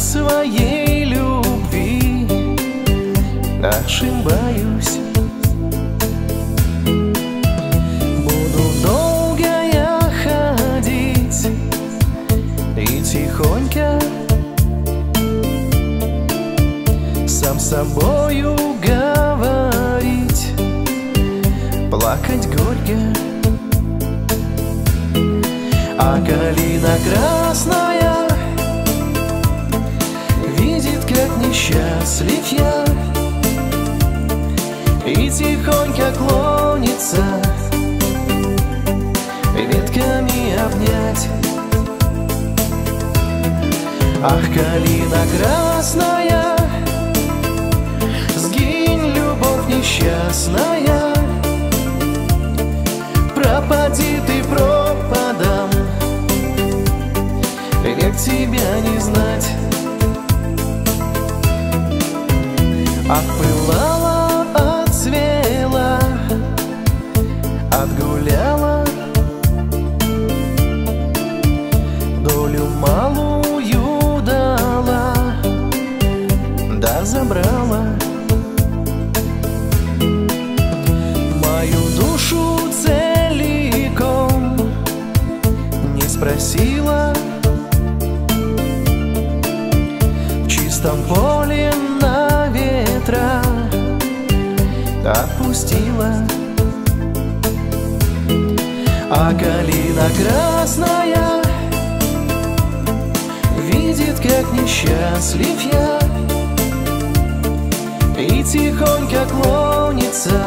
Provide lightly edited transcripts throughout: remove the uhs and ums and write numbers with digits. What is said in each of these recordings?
своей любви ошибаюсь. Буду долго я ходить и тихонько сам с собою говорить, плакать горько. А калина красная видит, как несчастлив я, и тихонько клонится ветками обнять. Ах, калина красная, сгинь, любовь несчастная, пропади ты пропадом, век тебя не знать. Отпылала, отцвела, отгуляла, долю малую дала, да забрала мою душу целиком, не спросила, в чистом поле на ветра отпустила. А калина красная видит, как несчастлив я, и тихонько клонится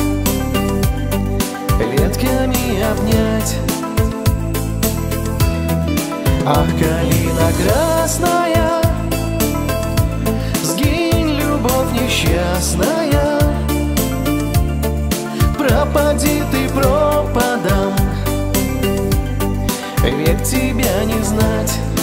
ветками обнять. Ах, калина красная, сгинь, любовь несчастная, пропади ты пропадом, век тебя не знать.